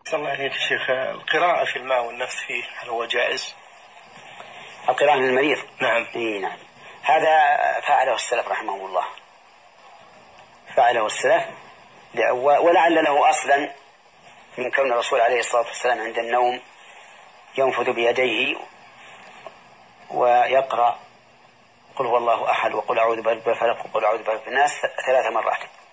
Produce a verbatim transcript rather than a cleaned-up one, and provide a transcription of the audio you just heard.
صلى الله عليه شيخ، القراءة في الماء والنفس فيه هل هو جائز؟ القراءة للمريض؟ نعم. إيه نعم، هذا فعله السلف رحمه الله، فعله السلف، ولعل له أصلا من كون الرسول عليه الصلاة والسلام عند النوم ينفذ بيديه ويقرأ قل هو الله أحد وقل أعوذ برب الفلق وقل أعوذ برب الناس ثلاث مرات.